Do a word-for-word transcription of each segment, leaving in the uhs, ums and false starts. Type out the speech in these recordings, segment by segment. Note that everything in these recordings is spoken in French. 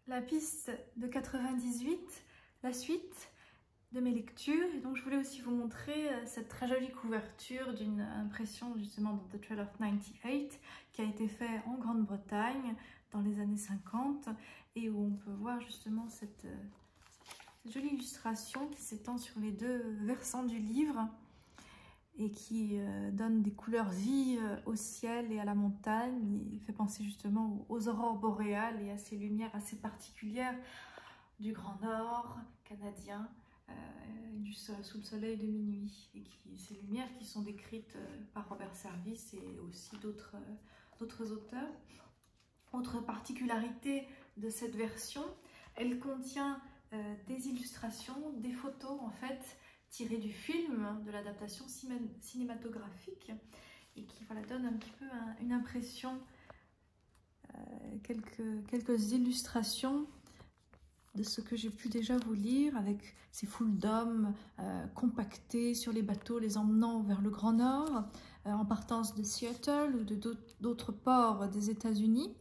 la piste de quatre-vingt-dix-huit, la suite de mes lectures. Et donc je voulais aussi vous montrer cette très jolie couverture d'une impression justement de The Trail of ninety-eight qui a été fait en Grande-Bretagne dans les années cinquante et où on peut voir justement cette, cette jolie illustration qui s'étend sur les deux versants du livre et qui euh, donne des couleurs vives au ciel et à la montagne. Il fait penser justement aux aurores boréales et à ces lumières assez particulières du Grand Nord canadien, euh, du sol, sous le soleil de minuit. Et qui, ces lumières qui sont décrites euh, par Robert Service et aussi d'autres euh, d'autres auteurs. Autre particularité de cette version, elle contient euh, des illustrations, des photos en fait, tiré du film, de l'adaptation cinématographique et qui voilà, donne un petit peu un, une impression, euh, quelques, quelques illustrations de ce que j'ai pu déjà vous lire avec ces foules d'hommes euh, compactés sur les bateaux les emmenant vers le Grand Nord euh, en partance de Seattle ou de d'autres ports des États-Unis.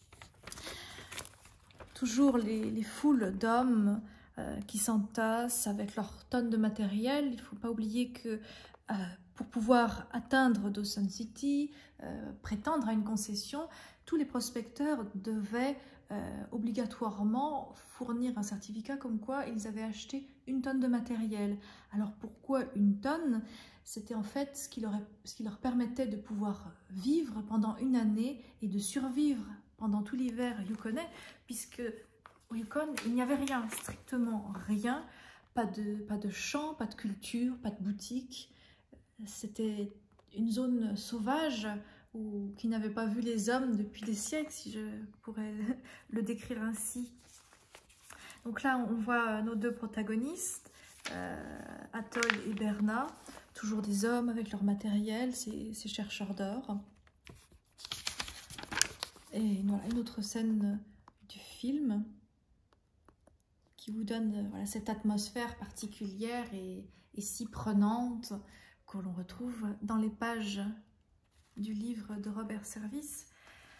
Toujours les, les foules d'hommes euh, qui s'entassent avec leurs tonnes de matériel. Il ne faut pas oublier que euh, pour pouvoir atteindre Dawson City, euh, prétendre à une concession, tous les prospecteurs devaient euh, obligatoirement fournir un certificat comme quoi ils avaient acheté une tonne de matériel. Alors pourquoi une tonne? C'était en fait ce qui, leur, ce qui leur permettait de pouvoir vivre pendant une année et de survivre pendant tout l'hiver yukonais, puisque au Yukon, il n'y avait rien, strictement rien, pas de, pas de champs, pas de culture, pas de boutique. C'était une zone sauvage où, qui n'avait pas vu les hommes depuis des siècles, si je pourrais le décrire ainsi. Donc là, on voit nos deux protagonistes, euh, Atoll et Berna, toujours des hommes avec leur matériel, ces, ces chercheurs d'or. Et voilà, une autre scène du film qui vous donne voilà, cette atmosphère particulière et, et si prenante que l'on retrouve dans les pages du livre de Robert Service.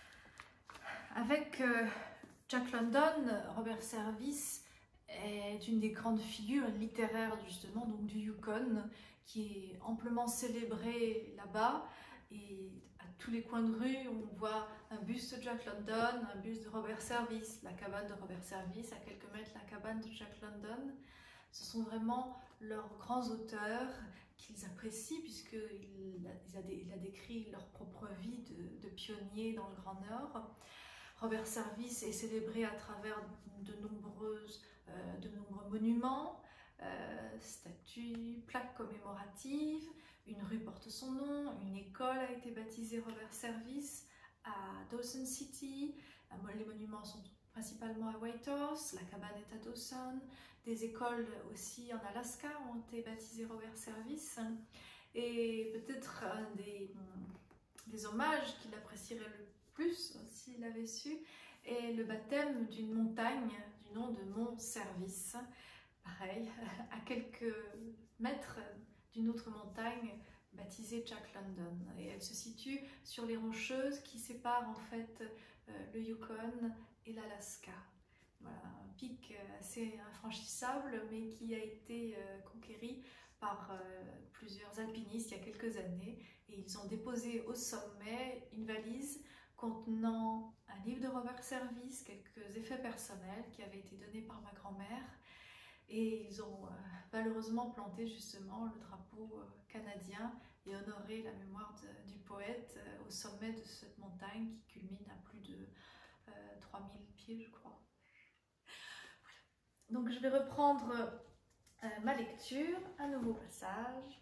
Avec euh, Jack London, Robert Service est une des grandes figures littéraires justement donc du Yukon, qui est amplement célébré là-bas. Et à tous les coins de rue, on voit un buste de Jack London, un buste de Robert Service, la cabane de Robert Service, à quelques mètres la cabane de Jack London. Ce sont vraiment leurs grands auteurs qu'ils apprécient puisqu'il a, il a décrit leur propre vie de, de pionnier dans le Grand Nord. Robert Service est célébré à travers de, nombreuses, euh, de nombreux monuments, euh, statues, plaques commémoratives. Une rue porte son nom, une école a été baptisée Robert Service à Dawson City. Les monuments sont principalement à Whitehorse, la cabane est à Dawson. Des écoles aussi en Alaska ont été baptisées Robert Service. Et peut-être un des, des hommages qu'il apprécierait le plus, s'il avait su, est le baptême d'une montagne du nom de Mont Service. Pareil, à quelques mètres d'une autre montagne baptisée Jack London. Et elle se situe sur les rocheuses qui séparent en fait euh, le Yukon et l'Alaska. Voilà, un pic assez infranchissable mais qui a été euh, conquéri par euh, plusieurs alpinistes il y a quelques années et ils ont déposé au sommet une valise contenant un livre de Robert Service, quelques effets personnels qui avaient été donnés par ma grand-mère. Et ils ont euh, malheureusement planté justement le drapeau euh, canadien et honoré la mémoire de, du poète euh, au sommet de cette montagne qui culmine à plus de euh, trois mille pieds, je crois. Voilà. Donc je vais reprendre euh, ma lecture, un nouveau passage.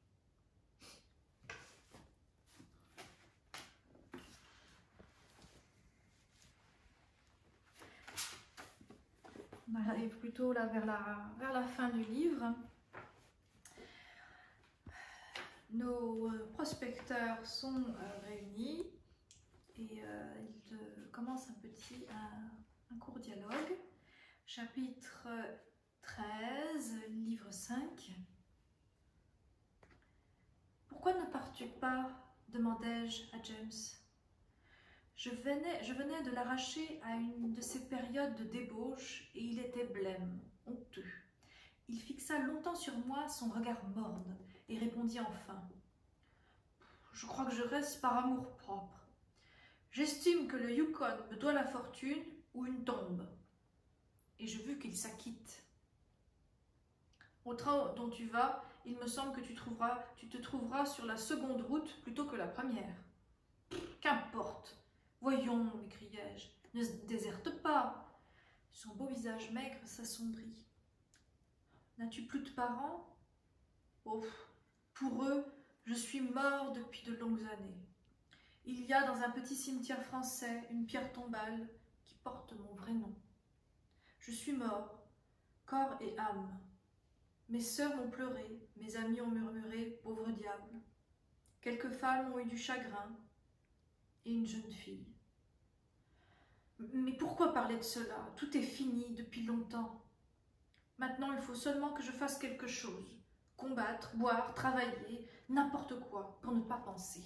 On arrive plutôt là vers la, vers la fin du livre. Nos prospecteurs sont euh, réunis et euh, ils euh, commencent un petit un, un court dialogue. Chapitre treize, livre cinq. Pourquoi ne pars-tu pas? Demandai-je à James. Je venais, je venais de l'arracher à une de ces périodes de débauche et il était blême, honteux. Il fixa longtemps sur moi son regard morne et répondit enfin. « Je crois que je reste par amour-propre. J'estime que le Yukon me doit la fortune ou une tombe. » Et je vis qu'il s'acquitte. « Au train dont tu vas, il me semble que tu, trouveras, tu te trouveras sur la seconde route plutôt que la première. »« Qu'importe. Voyons, m'écriai-je, ne déserte pas. » Son beau visage maigre s'assombrit. « N'as-tu plus de parents ? » ?»« Oh, pour eux, je suis mort depuis de longues années. Il y a dans un petit cimetière français une pierre tombale qui porte mon vrai nom. Je suis mort, corps et âme. Mes sœurs m'ont pleuré, mes amis ont murmuré, pauvre diable. Quelques femmes ont eu du chagrin et une jeune fille. Mais pourquoi parler de cela? Tout est fini depuis longtemps. Maintenant, il faut seulement que je fasse quelque chose. Combattre, boire, travailler, n'importe quoi, pour ne pas penser.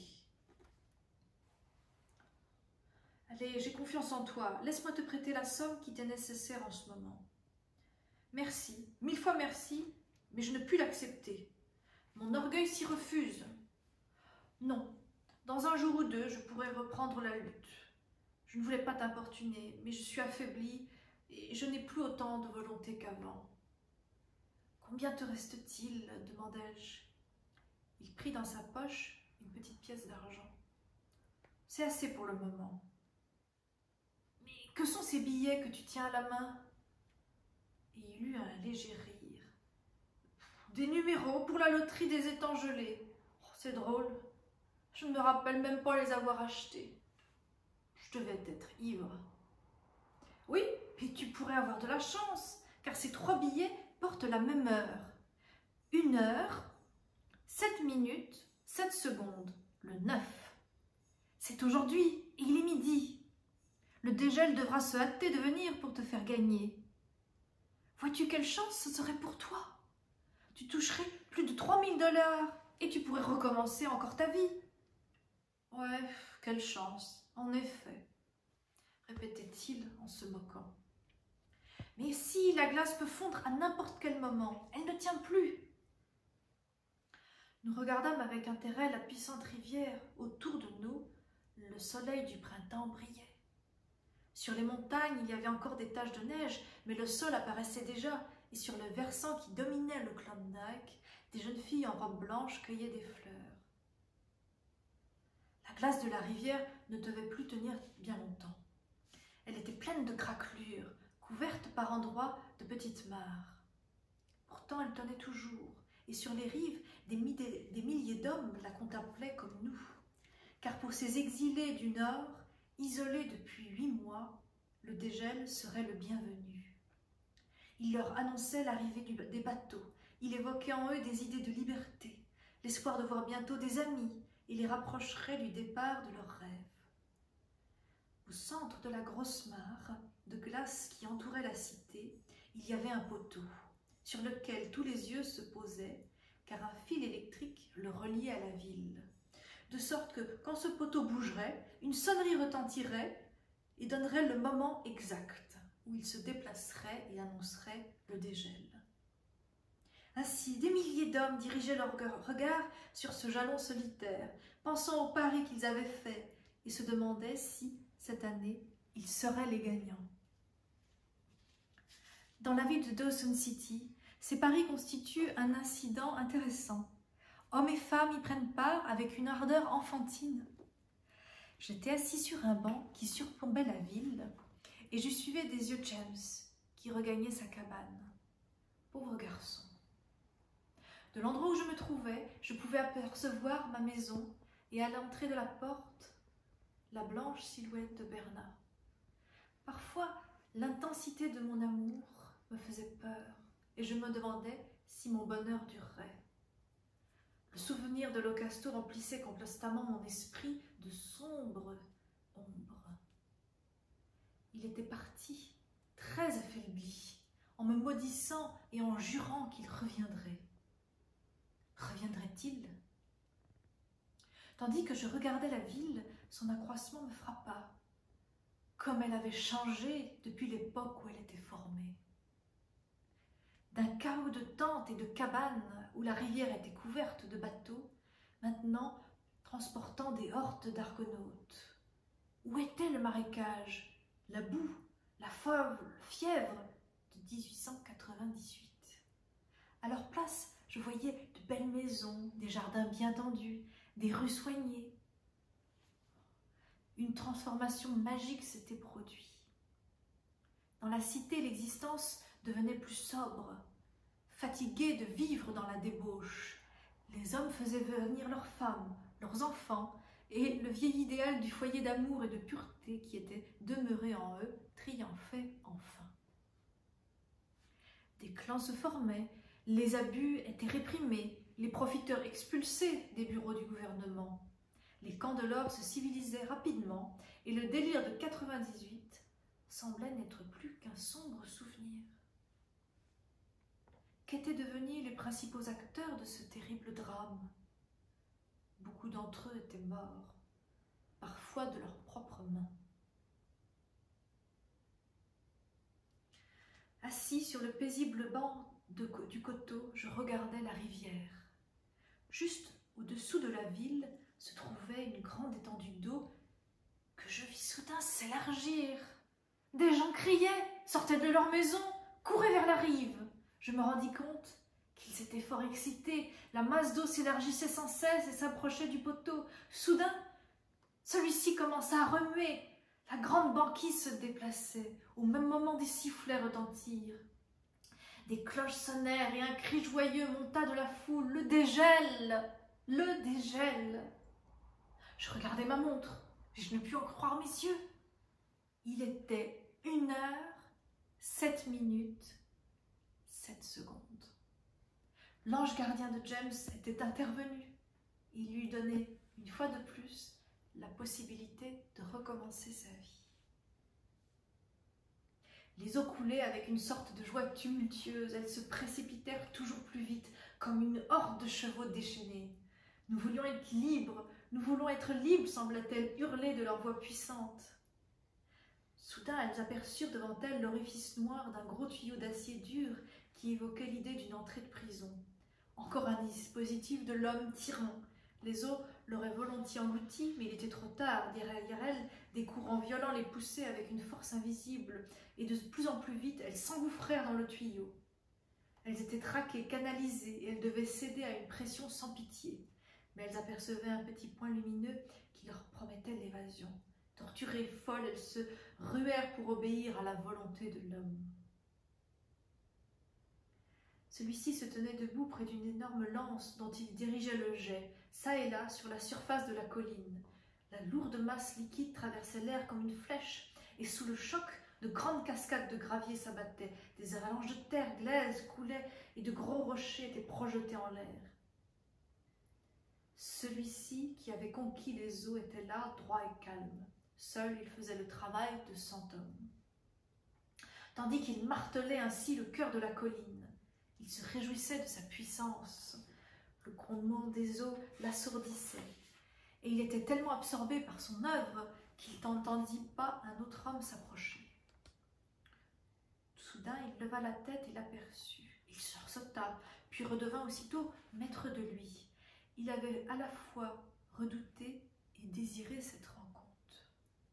Allez, j'ai confiance en toi. Laisse-moi te prêter la somme qui t'est nécessaire en ce moment. Merci, mille fois merci, mais je ne puis l'accepter. Mon orgueil s'y refuse. Non, dans un jour ou deux, je pourrai reprendre la lutte. Je ne voulais pas t'importuner, mais je suis affaiblie et je n'ai plus autant de volonté qu'avant. Combien te reste-t-il ? Demandai-je. Il prit dans sa poche une petite pièce d'argent. C'est assez pour le moment. Mais que sont ces billets que tu tiens à la main ? Et il eut un léger rire. Des numéros pour la loterie des étangs gelés. Oh, c'est drôle. Je ne me rappelle même pas les avoir achetés. Je devais être ivre. Oui, et tu pourrais avoir de la chance, car ces trois billets portent la même heure. Une heure, sept minutes, sept secondes, le neuf. C'est aujourd'hui, et il est midi. Le dégel devra se hâter de venir pour te faire gagner. Vois-tu quelle chance ce serait pour toi? Tu toucherais plus de trois mille dollars et tu pourrais recommencer encore ta vie. Ouais, quelle chance, en effet, répétait-il en se moquant. Mais si, la glace peut fondre à n'importe quel moment, elle ne tient plus. Nous regardâmes avec intérêt la puissante rivière. Autour de nous, le soleil du printemps brillait. Sur les montagnes, il y avait encore des taches de neige, mais le sol apparaissait déjà, et sur le versant qui dominait le Klondike, des jeunes filles en robe blanche cueillaient des fleurs. La glace de la rivière ne devait plus tenir bien longtemps. Elle était pleine de craquelures, couverte par endroits de petites mares. Pourtant, elle tenait toujours, et sur les rives, des, des, des milliers d'hommes la contemplaient comme nous. Car pour ces exilés du Nord, isolés depuis huit mois, le dégel serait le bienvenu. Il leur annonçait l'arrivée des bateaux, il évoquait en eux des idées de liberté, l'espoir de voir bientôt des amis, et les rapprocherait du départ de leurs rêves. Au centre de la grosse mare de glace qui entourait la cité, il y avait un poteau, sur lequel tous les yeux se posaient, car un fil électrique le reliait à la ville. De sorte que, quand ce poteau bougerait, une sonnerie retentirait et donnerait le moment exact où il se déplacerait et annoncerait le dégel. Ainsi, des milliers d'hommes dirigeaient leur regard sur ce jalon solitaire, pensant au pari qu'ils avaient fait et se demandaient si, cette année, ils seraient les gagnants. Dans la ville de Dawson City, ces paris constituent un incident intéressant. Hommes et femmes y prennent part avec une ardeur enfantine. J'étais assis sur un banc qui surplombait la ville et je suivais des yeux James qui regagnait sa cabane. Pauvre garçon. De l'endroit où je me trouvais, je pouvais apercevoir ma maison et à l'entrée de la porte, la blanche silhouette de Bernard. Parfois, l'intensité de mon amour me faisait peur et je me demandais si mon bonheur durerait. Le souvenir de l'Ocasto remplissait constamment mon esprit de sombres ombres. Il était parti, très affaibli, en me maudissant et en jurant qu'il reviendrait. Reviendrait-il? Tandis que je regardais la ville, son accroissement me frappa. comme elle avait changé depuis l'époque où elle était formée. D'un chaos de tentes et de cabanes où la rivière était couverte de bateaux, maintenant transportant des hordes d'argonautes. Où était le marécage, la boue, la folle fièvre de mille huit cent quatre-vingt-dix-huit? À leur place, je voyais de belles maisons, des jardins bien tendus, des rues soignées. Une transformation magique s'était produite. Dans la cité, l'existence devenait plus sobre. Fatigués de vivre dans la débauche, les hommes faisaient venir leurs femmes, leurs enfants, et le vieil idéal du foyer d'amour et de pureté qui était demeuré en eux triomphait enfin. Des clans se formaient, les abus étaient réprimés, les profiteurs expulsés des bureaux du gouvernement. Les camps de l'or se civilisaient rapidement et le délire de quatre-vingt-dix-huit semblait n'être plus qu'un sombre souvenir. Qu'étaient devenus les principaux acteurs de ce terrible drame? Beaucoup d'entre eux étaient morts, parfois de leurs propres mains. Assis sur le paisible banc de, du coteau, je regardais la rivière. Juste au-dessous de la ville se trouvait une grande étendue d'eau que je vis soudain s'élargir. Des gens criaient, sortaient de leur maison, couraient vers la rive. Je me rendis compte qu'ils étaient fort excités. La masse d'eau s'élargissait sans cesse et s'approchait du poteau. Soudain, celui-ci commença à remuer. La grande banquise se déplaçait. Au même moment, des sifflets retentirent. Des cloches sonnèrent et un cri joyeux monta de la foule. Le dégel! Le dégel! Je regardai ma montre et je ne pus en croire mes yeux. Il était une heure, sept minutes, sept secondes. L'ange gardien de James était intervenu. Il lui donnait, une fois de plus, la possibilité de recommencer sa vie. Les eaux coulaient avec une sorte de joie tumultueuse. Elles se précipitèrent toujours plus vite, comme une horde de chevaux déchaînés. Nous voulions être libres, nous voulons être libres, semblait-elle hurler de leur voix puissante. Soudain, elles aperçurent devant elles l'orifice noir d'un gros tuyau d'acier dur qui évoquait l'idée d'une entrée de prison. Encore un dispositif de l'homme tyran. Les eaux l'auraient volontiers englouti, mais il était trop tard. Derrière elles, des courants violents les poussaient avec une force invisible, et de plus en plus vite, elles s'engouffrèrent dans le tuyau. Elles étaient traquées, canalisées, et elles devaient céder à une pression sans pitié. Mais elles apercevaient un petit point lumineux qui leur promettait l'évasion. Torturées, folles, elles se ruèrent pour obéir à la volonté de l'homme. Celui-ci se tenait debout près d'une énorme lance dont il dirigeait le jet, çà et là sur la surface de la colline. La lourde masse liquide traversait l'air comme une flèche, et sous le choc, de grandes cascades de gravier s'abattaient, des avalanches de terre glaise coulaient et de gros rochers étaient projetés en l'air. Celui-ci qui avait conquis les eaux était là, droit et calme. Seul, il faisait le travail de cent hommes. Tandis qu'il martelait ainsi le cœur de la colline, il se réjouissait de sa puissance. Le grondement des eaux l'assourdissait. Et il était tellement absorbé par son œuvre qu'il n'entendit pas un autre homme s'approcher. Soudain, il leva la tête et l'aperçut. Il sursauta, puis redevint aussitôt maître de lui. Il avait à la fois redouté et désiré cette rencontre.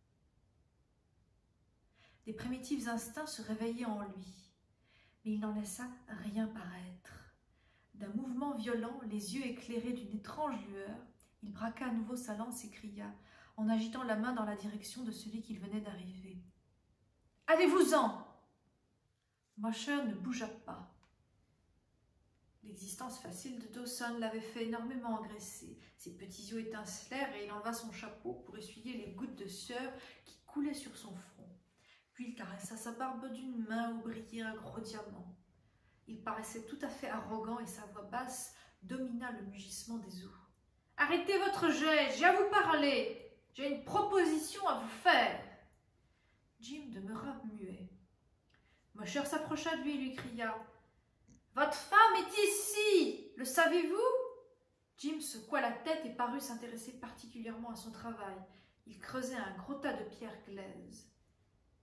Des primitifs instincts se réveillaient en lui, mais il n'en laissa rien paraître. D'un mouvement violent, les yeux éclairés d'une étrange lueur, il braqua à nouveau sa lance et cria, en agitant la main dans la direction de celui qu'il venait d'arriver. « Allez-vous-en » Mosher ne bougea pas. L'existence facile de Dawson l'avait fait énormément engraisser. Ses petits yeux étincelèrent et il enleva son chapeau pour essuyer les gouttes de sueur qui coulaient sur son front. Puis il caressa sa barbe d'une main où brillait un gros diamant. Il paraissait tout à fait arrogant et sa voix basse domina le mugissement des eaux. « Arrêtez votre jet, j'ai à vous parler. J'ai une proposition à vous faire. » Jim demeura muet. Mosher s'approcha de lui et lui cria « Votre femme est ici, le savez-vous » Jim secoua la tête et parut s'intéresser particulièrement à son travail. Il creusait un gros tas de pierres glaises.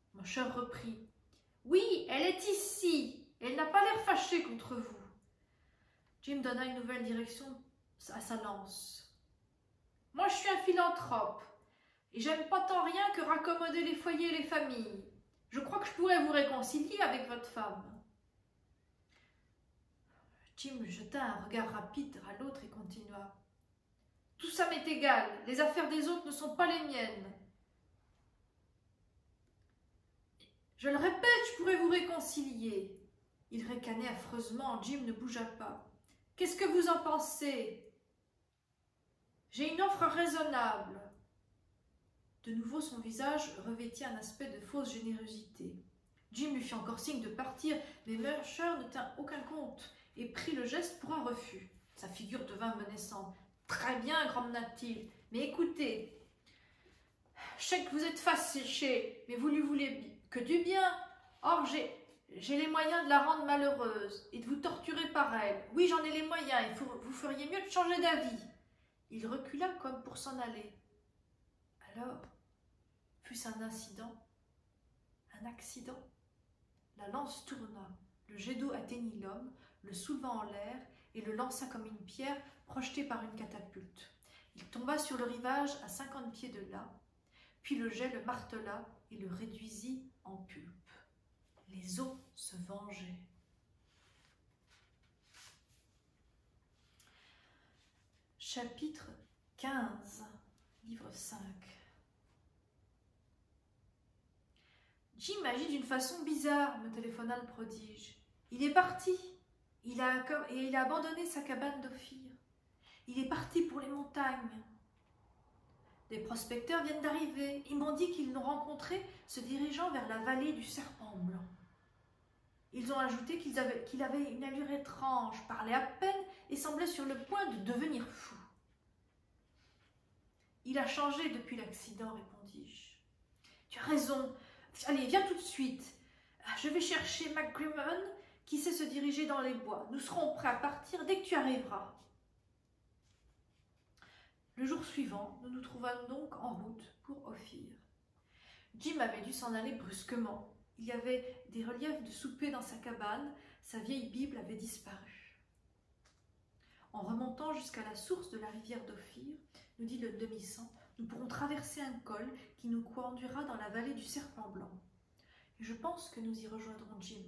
Mon cher reprit. Oui, elle est ici. Elle n'a pas l'air fâchée contre vous. Jim donna une nouvelle direction à sa lance. Moi, je suis un philanthrope. Et j'aime pas tant rien que raccommoder les foyers et les familles. Je crois que je pourrais vous réconcilier avec votre femme. Jim jeta un regard rapide à l'autre et continua. Tout ça m'est égal. Les affaires des autres ne sont pas les miennes. Je le répète, je pourrais vous réconcilier. Il ricanait affreusement. Jim ne bougea pas. Qu'est-ce que vous en pensez? J'ai une offre raisonnable. De nouveau, son visage revêtit un aspect de fausse générosité. Jim lui fit encore signe de partir, mais Mercer ne tint aucun compte et prit le geste pour un refus. Sa figure devint menaçante. « Très bien, grommela-t-il, mais écoutez, je sais que vous êtes fâché, mais vous lui voulez que du bien. Or, j'ai j'ai les moyens de la rendre malheureuse et de vous torturer par elle. Oui, j'en ai les moyens, et vous feriez mieux de changer d'avis. » Il recula comme pour s'en aller. Alors, fut-ce un incident? Un accident? La lance tourna, le jet d'eau atteignit l'homme, le souleva en l'air et le lança comme une pierre projetée par une catapulte. Il tomba sur le rivage à cinquante pieds de là, puis le jet le martela et le réduisit en pulpe. Les eaux se vengeaient. Chapitre quinze, livre cinq. Jim agit d'une façon bizarre, me téléphona le prodige. Il est parti, il a, et il a abandonné sa cabane d'Ophir. Il est parti pour les montagnes. Des prospecteurs viennent d'arriver. Ils m'ont dit qu'ils l'ont rencontré se dirigeant vers la vallée du Serpent Blanc. Ils ont ajouté qu'il avait, qu'il avait une allure étrange, parlait à peine et semblait sur le point de devenir fou. Il a changé depuis l'accident, répondis-je. Tu as raison. Allez, viens tout de suite. Je vais chercher McGrimmon qui sait se diriger dans les bois. Nous serons prêts à partir dès que tu arriveras. Le jour suivant, nous nous trouvâmes donc en route pour Ophir. Jim avait dû s'en aller brusquement. Il y avait des reliefs de souper dans sa cabane. Sa vieille Bible avait disparu. En remontant jusqu'à la source de la rivière d'Ophir, nous dit le demi-sang, nous pourrons traverser un col qui nous conduira dans la vallée du Serpent Blanc. Et je pense que nous y rejoindrons Jim.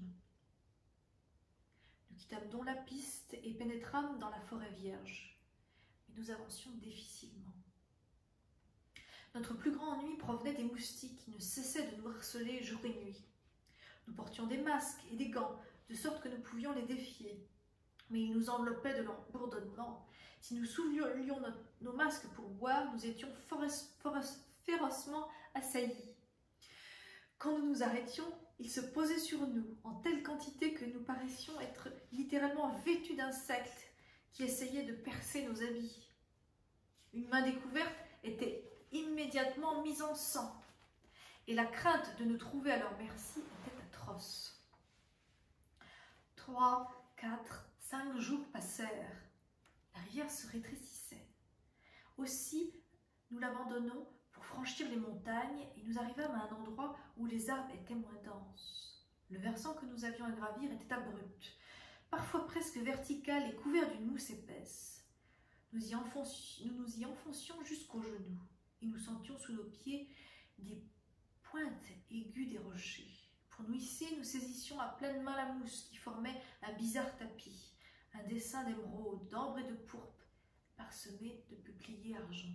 Nous quittâmes donc la piste et pénétrâmes dans la forêt vierge. Mais nous avancions difficilement. Notre plus grand ennui provenait des moustiques qui ne cessaient de nous harceler jour et nuit. Nous portions des masques et des gants, de sorte que nous pouvions les défier. Mais ils nous enveloppaient de leur bourdonnement. Si nous soulions nos, nos masques pour boire, nous étions forest, forest, férocement assaillis. Quand nous nous arrêtions, ils se posaient sur nous en telle quantité que nous paraissions être littéralement vêtus d'insectes qui essayaient de percer nos habits. Une main découverte était immédiatement mise en sang, et la crainte de nous trouver à leur merci était atroce. Trois, quatre, cinq jours passèrent. La rivière se rétrécissait. Aussi, nous l'abandonnons pour franchir les montagnes et nous arrivâmes à un endroit où les arbres étaient moins denses. Le versant que nous avions à gravir était abrupt, parfois presque vertical et couvert d'une mousse épaisse. Nous y enfoncions, nous nous y enfoncions jusqu'aux genoux et nous sentions sous nos pieds des pointes aiguës des rochers. Pour nous hisser, nous saisissions à pleine main la mousse qui formait un bizarre tapis, un dessin d'émeraude, d'ambre et de pourpre, parsemé de peupliers argentés.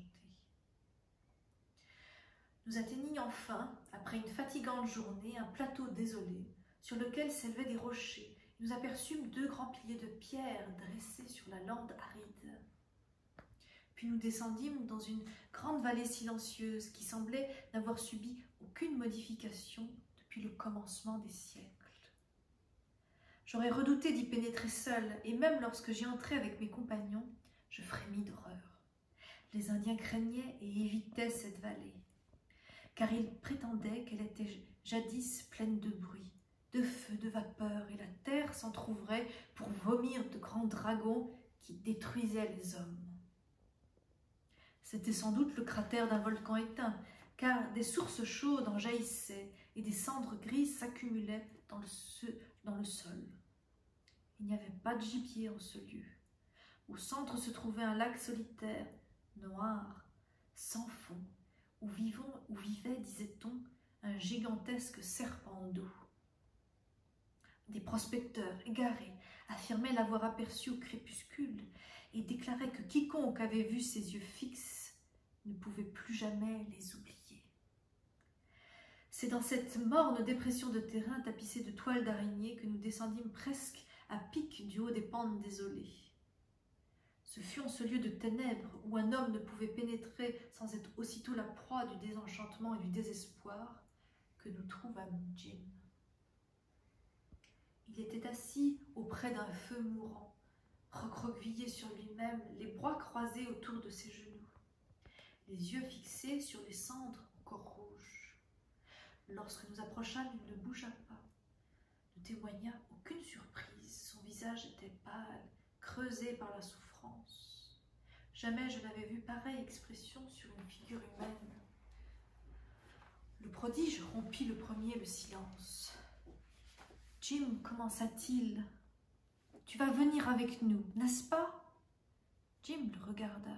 Nous atteignîmes enfin, après une fatigante journée, un plateau désolé, sur lequel s'élevaient des rochers. Nous aperçûmes deux grands piliers de pierre dressés sur la lande aride. Puis nous descendîmes dans une grande vallée silencieuse qui semblait n'avoir subi aucune modification depuis le commencement des siècles. J'aurais redouté d'y pénétrer seule, et même lorsque j'y entrai avec mes compagnons, je frémis d'horreur. Les Indiens craignaient et évitaient cette vallée, car ils prétendaient qu'elle était jadis pleine de bruit, de feu, de vapeur, et la terre s'en trouverait pour vomir de grands dragons qui détruisaient les hommes. C'était sans doute le cratère d'un volcan éteint, car des sources chaudes en jaillissaient, et des cendres grises s'accumulaient dans le, dans le sol. Il n'y avait pas de gibier en ce lieu. Au centre se trouvait un lac solitaire, noir, sans fond, où, vivons, où vivait, disait-on, un gigantesque serpent d'eau. Des prospecteurs égarés affirmaient l'avoir aperçu au crépuscule et déclaraient que quiconque avait vu ses yeux fixes ne pouvait plus jamais les oublier. C'est dans cette morne dépression de terrain tapissée de toiles d'araignée que nous descendîmes presque à pic du haut des pentes désolées. Ce fut en ce lieu de ténèbres où un homme ne pouvait pénétrer sans être aussitôt la proie du désenchantement et du désespoir que nous trouvâmes Jim. Il était assis auprès d'un feu mourant, recroquevillé sur lui-même, les bras croisés autour de ses genoux, les yeux fixés sur les cendres encore rouges. Lorsque nous approchâmes, il ne bougea pas, ne témoigna aucune surprise. Son visage était pâle, creusé par la souffrance. Jamais je n'avais vu pareille expression sur une figure humaine. Le prodige rompit le premier le silence. « Jim, commença-t-il, tu vas venir avec nous, n'est-ce pas ?» Jim le regarda.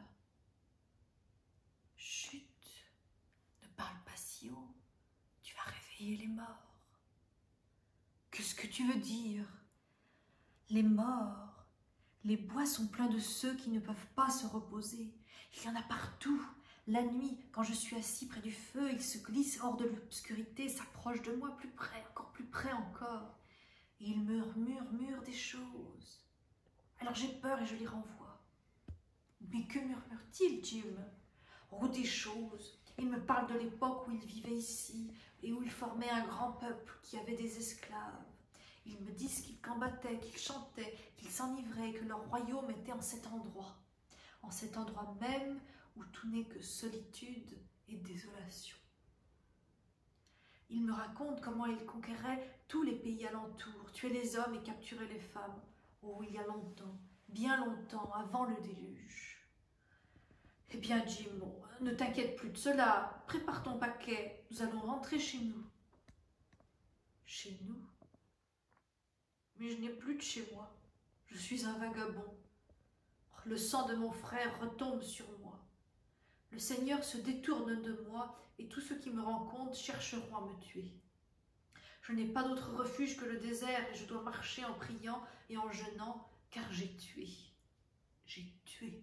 « Chut, ne parle pas si haut, tu vas réveiller les morts. »« Qu'est-ce que tu veux dire ? Les morts, les bois sont pleins de ceux qui ne peuvent pas se reposer. Il y en a partout. La nuit, quand je suis assis près du feu, ils se glissent hors de l'obscurité, s'approchent de moi plus près, encore plus près encore. Et ils me murmurent des choses. Alors j'ai peur et je les renvoie. Mais que murmure-t-il, Jim ? Oh, des choses. Il me parle de l'époque où il vivait ici et où il formait un grand peuple qui avait des esclaves. Ils me disent qu'ils combattaient, qu'ils chantaient, qu'ils s'enivraient, que leur royaume était en cet endroit. En cet endroit même où tout n'est que solitude et désolation. Il me raconte comment il conquérait tous les pays alentours, tuait les hommes et capturait les femmes. Oh, il y a longtemps, bien longtemps, avant le déluge. Eh bien, Jim, ne t'inquiète plus de cela. Prépare ton paquet, nous allons rentrer chez nous. Chez nous ? Mais je n'ai plus de chez moi. Je suis un vagabond. Le sang de mon frère retombe sur moi. Le Seigneur se détourne de moi et tous ceux qui me rencontrent chercheront à me tuer. Je n'ai pas d'autre refuge que le désert et je dois marcher en priant et en jeûnant car j'ai tué. J'ai tué.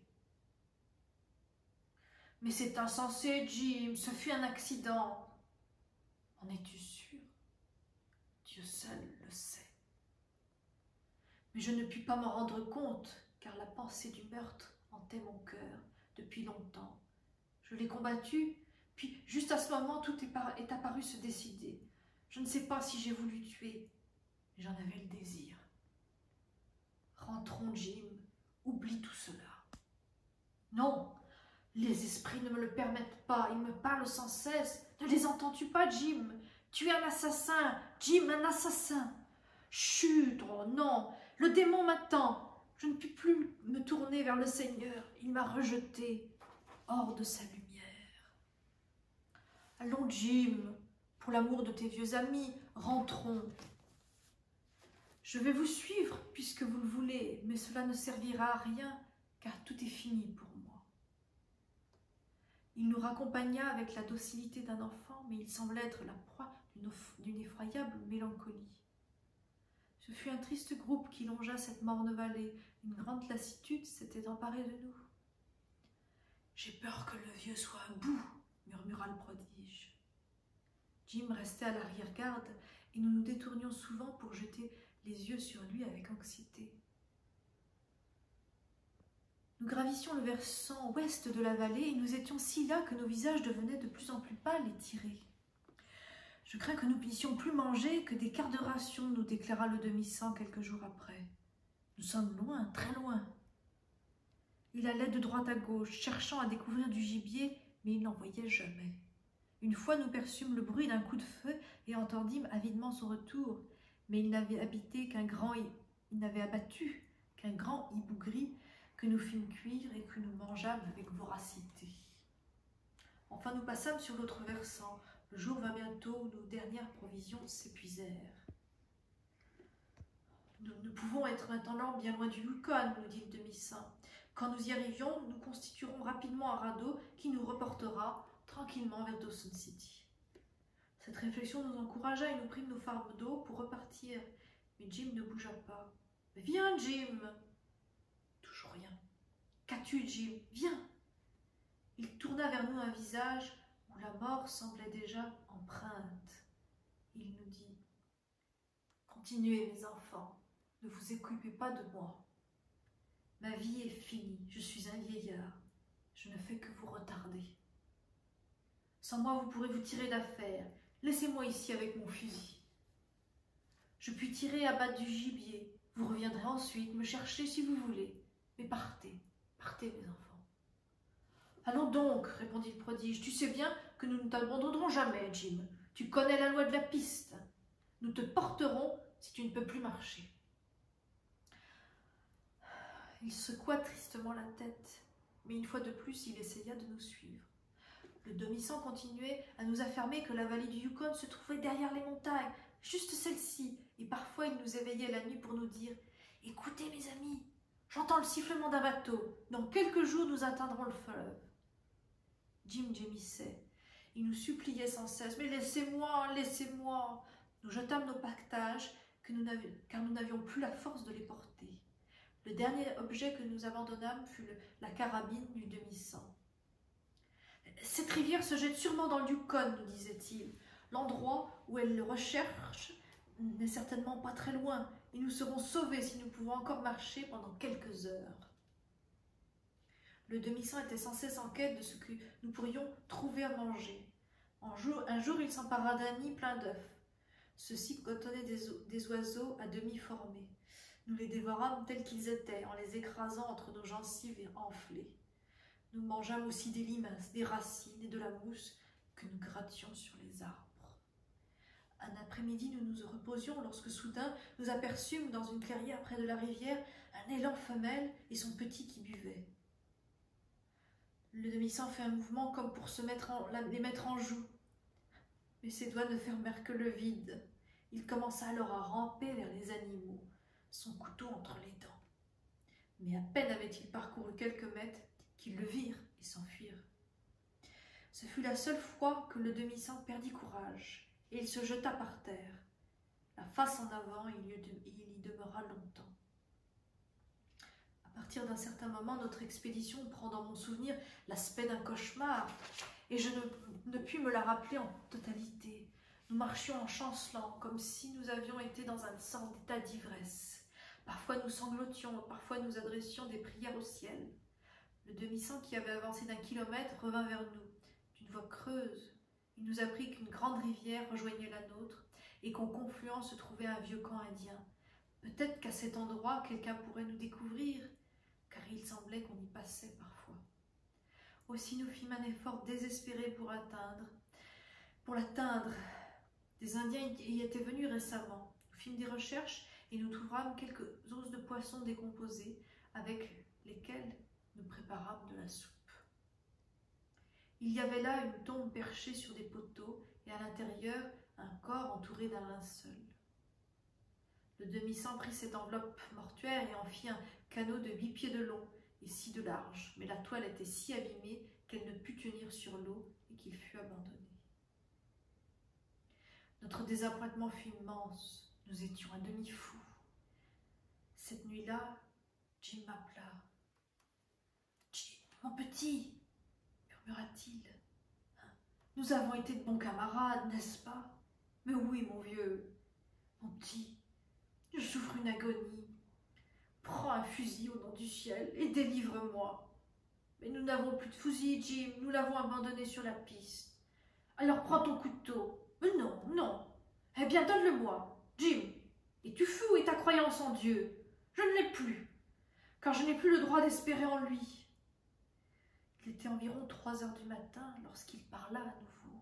Mais c'est insensé, Jim, ce fut un accident. En es-tu sûr? Dieu seul le sait. Mais je ne puis pas m'en rendre compte car la pensée du meurtre hantait mon cœur depuis longtemps. Je l'ai combattu, puis juste à ce moment, tout est, par... est apparu se décider. Je ne sais pas si j'ai voulu tuer, mais j'en avais le désir. Rentrons, Jim, oublie tout cela. Non, les esprits ne me le permettent pas, ils me parlent sans cesse. Ne les entends-tu pas, Jim? Tu es un assassin, Jim, un assassin. Chut, oh non, le démon m'attend. Je ne puis plus me tourner vers le Seigneur, il m'a rejeté hors de sa lumière. Allons, Jim, pour l'amour de tes vieux amis, rentrons. Je vais vous suivre puisque vous le voulez, mais cela ne servira à rien car tout est fini pour moi. Il nous raccompagna avec la docilité d'un enfant, mais il semblait être la proie d'une effroyable mélancolie. Ce fut un triste groupe qui longea cette morne vallée. Une grande lassitude s'était emparée de nous. « J'ai peur que le vieux soit à bout », murmura le prodige. Jim restait à l'arrière-garde et nous nous détournions souvent pour jeter les yeux sur lui avec anxiété. Nous gravissions le versant ouest de la vallée et nous étions si las que nos visages devenaient de plus en plus pâles et tirés. « Je crains que nous puissions plus manger que des quarts de ration », nous déclara le demi-sang quelques jours après. « Nous sommes loin, très loin. » Il allait de droite à gauche, cherchant à découvrir du gibier, mais il n'en voyait jamais. Une fois, nous perçûmes le bruit d'un coup de feu et entendîmes avidement son retour, mais il n'avait habité qu'un grand, il n'avait abattu qu'un grand hibou gris que nous fîmes cuire et que nous mangeâmes avec voracité. Enfin, nous passâmes sur l'autre versant. Le jour vint bientôt où nos dernières provisions s'épuisèrent. Nous ne pouvons être maintenant bien loin du Yukon, nous dit le demi-saint. Quand nous y arrivions, nous constituerons rapidement un radeau qui nous reportera tranquillement vers Dawson City. Cette réflexion nous encouragea et nous prîmes nos fardeaux d'eau pour repartir. Mais Jim ne bougea pas. « Viens, Jim !» Toujours rien. « Qu'as-tu, Jim? Viens !» Il tourna vers nous un visage où la mort semblait déjà empreinte. Il nous dit « Continuez, mes enfants, ne vous occupez pas de moi. Ma vie est finie, je suis un vieillard, je ne fais que vous retarder. Sans moi, vous pourrez vous tirer d'affaire. Laissez-moi ici avec mon fusil. Je puis tirer à battre du gibier. Vous reviendrez ensuite me chercher si vous voulez. Mais partez, partez mes enfants. » « Allons donc, répondit le prodige. Tu sais bien que nous ne t'abandonnerons jamais, Jim. Tu connais la loi de la piste. Nous te porterons si tu ne peux plus marcher. » Il secoua tristement la tête, mais une fois de plus, il essaya de nous suivre. Le demi-sang continuait à nous affirmer que la vallée du Yukon se trouvait derrière les montagnes, juste celle-ci, et parfois il nous éveillait la nuit pour nous dire « Écoutez mes amis, j'entends le sifflement d'un bateau, dans quelques jours nous atteindrons le fleuve. » Jim gémissait, il nous suppliait sans cesse « Mais laissez-moi, laissez-moi !» Nous jetâmes nos pactages, que nous car nous n'avions plus la force de les porter. Le dernier objet que nous abandonnâmes fut le, la carabine du demi-sang. « Cette rivière se jette sûrement dans le Yukon, nous disait-il. L'endroit où elle le recherche n'est certainement pas très loin, et nous serons sauvés si nous pouvons encore marcher pendant quelques heures. » Le demi-sang était sans cesse en quête de ce que nous pourrions trouver à manger. Un jour, un jour il s'empara d'un nid plein d'œufs. Ceux-ci contenaient des, des oiseaux à demi formés. Nous les dévorâmes tels qu'ils étaient, en les écrasant entre nos gencives enflées. Nous mangeâmes aussi des limaces, des racines et de la mousse que nous grattions sur les arbres. Un après-midi, nous nous reposions lorsque soudain nous aperçûmes dans une clairière près de la rivière un élan femelle et son petit qui buvait. Le demi-sang fit un mouvement comme pour se mettre en, les mettre en joue. Mais ses doigts ne fermèrent que le vide. Il commença alors à ramper vers les animaux, son couteau entre les dents. Mais à peine avait-il parcouru quelques mètres qu'ils le virent et s'enfuirent. Ce fut la seule fois que le demi-sang perdit courage, et il se jeta par terre. La face en avant, il y demeura longtemps. À partir d'un certain moment, notre expédition prend dans mon souvenir l'aspect d'un cauchemar, et je ne, ne puis me la rappeler en totalité. Nous marchions en chancelant, comme si nous avions été dans un sorte d'état d'ivresse. Parfois nous sanglotions, parfois nous adressions des prières au ciel. Le demi-sang qui avait avancé d'un kilomètre revint vers nous, d'une voix creuse. Il nous apprit qu'une grande rivière rejoignait la nôtre et qu'au confluent se trouvait un vieux camp indien. Peut-être qu'à cet endroit, quelqu'un pourrait nous découvrir, car il semblait qu'on y passait parfois. Aussi nous fîmes un effort désespéré pour atteindre, pour l'atteindre. Des Indiens y étaient venus récemment. Nous fîmes des recherches et nous trouvâmes quelques os de poisson décomposés avec lesquels nous préparâmes de la soupe. Il y avait là une tombe perchée sur des poteaux et à l'intérieur un corps entouré d'un linceul. Le demi-sang prit cette enveloppe mortuaire et en fit un canot de huit pieds de long et six de large, mais la toile était si abîmée qu'elle ne put tenir sur l'eau et qu'il fut abandonné. Notre désappointement fut immense, nous étions à demi fous. Cette nuit-là, Jim m'appela. « Jim, mon petit !» murmura-t-il. « Nous avons été de bons camarades, n'est-ce pas? Mais oui, mon vieux, mon petit, je souffre une agonie. Prends un fusil au nom du ciel et délivre-moi. Mais nous n'avons plus de fusil, Jim, nous l'avons abandonné sur la piste. Alors prends ton couteau. Mais non, non. Eh bien, donne-le-moi, Jim. Es-tu fou et ta croyance en Dieu? Je ne l'ai plus, car je n'ai plus le droit d'espérer en lui. » Il était environ trois heures du matin lorsqu'il parla à nouveau.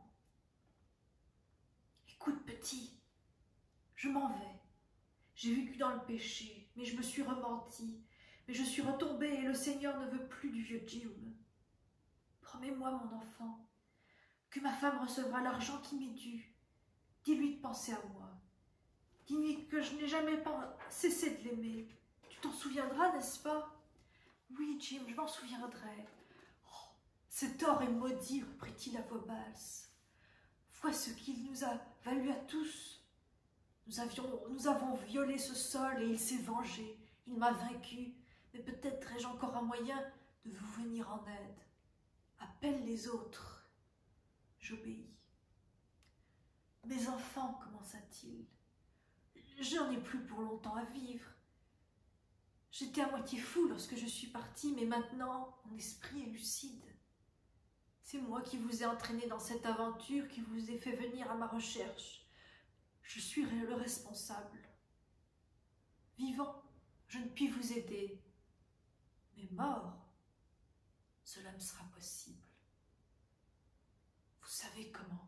« Écoute, petit, je m'en vais. J'ai vécu dans le péché, mais je me suis repenti. Mais je suis retombée et le Seigneur ne veut plus du vieux Jim. Promets-moi, mon enfant, que ma femme recevra l'argent qui m'est dû. Dis-lui de penser à moi. Dis-lui que je n'ai jamais pas cessé de l'aimer. Tu t'en souviendras, n'est-ce pas? Oui, Jim, je m'en souviendrai. Oh, cet or est maudit, reprit-il à voix basse. Vois ce qu'il nous a valu à tous. Nous, avions, nous avons violé ce sol et il s'est vengé. Il m'a vaincu, mais peut-être ai-je encore un moyen de vous venir en aide. Appelle les autres. J'obéis. Mes enfants, commença-t-il, je n'en ai plus pour longtemps à vivre. J'étais à moitié fou lorsque je suis partie, mais maintenant, mon esprit est lucide. C'est moi qui vous ai entraîné dans cette aventure, qui vous ai fait venir à ma recherche. Je suis le responsable. Vivant, je ne puis vous aider, mais mort, cela me sera possible. Vous savez comment?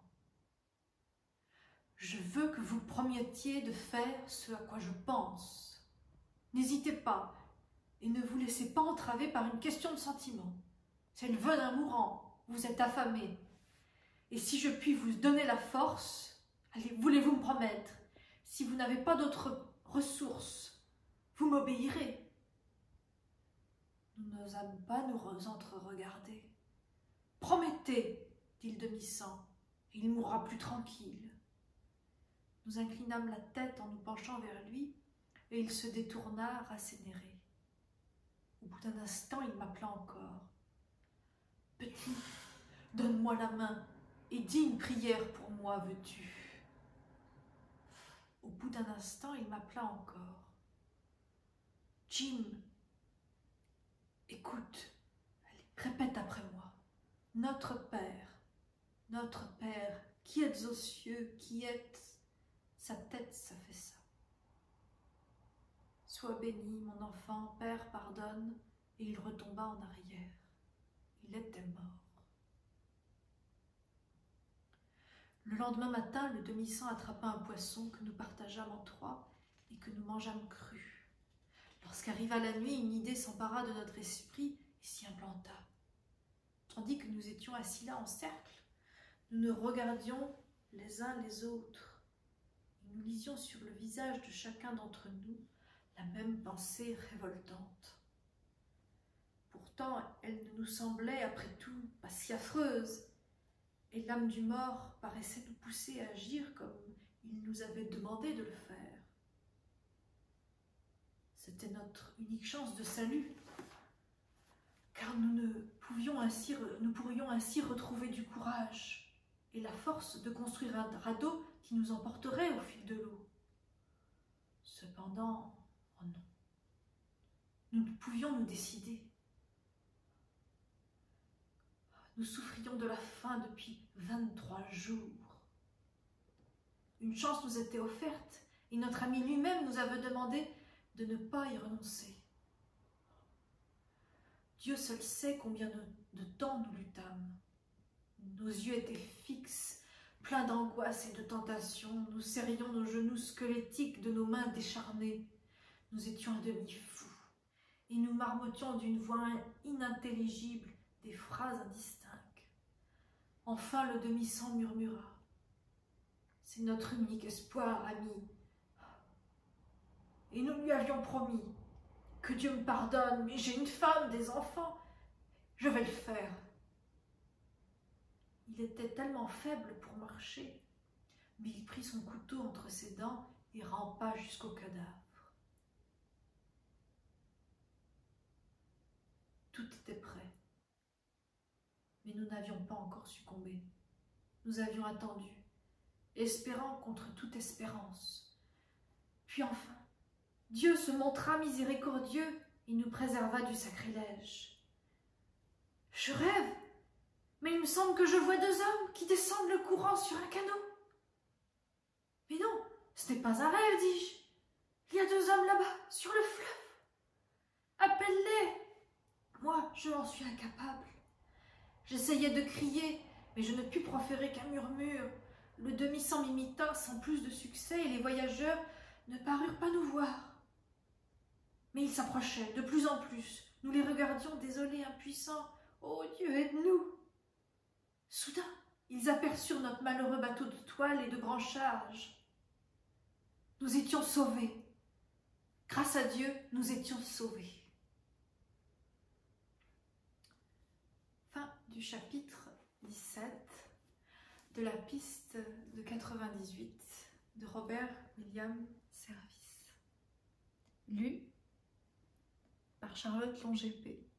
Je veux que vous promettiez de faire ce à quoi je pense. N'hésitez pas et ne vous laissez pas entraver par une question de sentiment. C'est le vœu d'un mourant, vous êtes affamé. Et si je puis vous donner la force, allez, voulez-vous me promettre? Si vous n'avez pas d'autres ressources, vous m'obéirez. Nous n'osâmes pas nous entre-regarder. Promettez, dit le demi-sang, et il mourra plus tranquille. Nous inclinâmes la tête en nous penchant vers lui, et il se détourna rassénéré. Au bout d'un instant, il m'appela encore. « Petit, donne-moi la main et dis une prière pour moi, veux-tu » Au bout d'un instant, il m'appela encore. « Jim, écoute, allez, répète après moi. Notre Père, notre Père, qui êtes aux cieux, qui êtes... » Sa tête, ça fait ça. Sois béni, mon enfant, Père, pardonne, et il retomba en arrière. Il était mort. Le lendemain matin, le demi-sang attrapa un poisson que nous partageâmes en trois et que nous mangeâmes cru. Lorsqu'arriva la nuit, une idée s'empara de notre esprit et s'y implanta. Tandis que nous étions assis là en cercle, nous nous regardions les uns les autres. Nous lisions sur le visage de chacun d'entre nous la même pensée révoltante. Pourtant, elle ne nous semblait, après tout, pas si affreuse, et l'âme du mort paraissait nous pousser à agir comme il nous avait demandé de le faire. C'était notre unique chance de salut, car nous, ne pouvions ainsi, nous pourrions ainsi retrouver du courage et la force de construire un radeau qui nous emporterait au fil de l'eau. Cependant, oh non, nous ne pouvions nous décider. Nous souffrions de la faim depuis vingt-trois jours. Une chance nous était offerte et notre ami lui-même nous avait demandé de ne pas y renoncer. Dieu seul sait combien de, de temps nous luttâmes. Nos yeux étaient fixes, pleins d'angoisse et de tentation. Nous serrions nos genoux squelettiques de nos mains décharnées. Nous étions à demi fous et nous marmottions d'une voix inintelligible des phrases indistinctes. Enfin, le demi-sang murmura. « C'est notre unique espoir, ami. » Et nous lui avions promis. « Que Dieu me pardonne, mais j'ai une femme, des enfants. Je vais le faire. » Il était tellement faible pour marcher, mais il prit son couteau entre ses dents et rampa jusqu'au cadavre. Tout était prêt, mais nous n'avions pas encore succombé. Nous avions attendu, espérant contre toute espérance. Puis enfin, Dieu se montra miséricordieux et nous préserva du sacrilège. Je rêve, mais il me semble que je vois deux hommes qui descendent le courant sur un canot. Mais non, ce n'est pas un rêve, dis-je. Il y a deux hommes là-bas, sur le fleuve. Appelle-les. Moi, je n'en suis incapable. J'essayais de crier, mais je ne pus proférer qu'un murmure. Le demi-sang m'imita sans plus de succès et les voyageurs ne parurent pas nous voir. Mais ils s'approchaient de plus en plus. Nous les regardions désolés, impuissants. Oh Dieu, aide-nous! Soudain, ils aperçurent notre malheureux bateau de toile et de branchage. Nous étions sauvés. Grâce à Dieu, nous étions sauvés. Fin du chapitre dix-sept de la piste de quatre-vingt-dix-huit de Robert William Service. Lu par Charlotte Longépé.